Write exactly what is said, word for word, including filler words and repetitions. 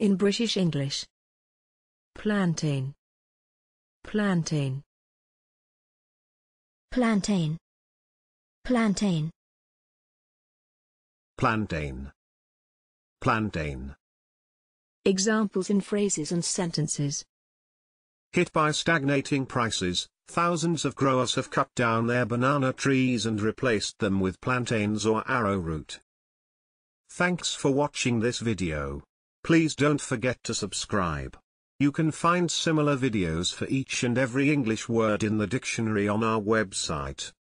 In British English. Plantain. Plantain. Plantain. Plantain. Plantain. Plantain. Examples in phrases and sentences. Hit by stagnating prices, thousands of growers have cut down their banana trees and replaced them with plantains or arrowroot. Thanks for watching this video. Please don't forget to subscribe. You can find similar videos for each and every English word in the dictionary on our website.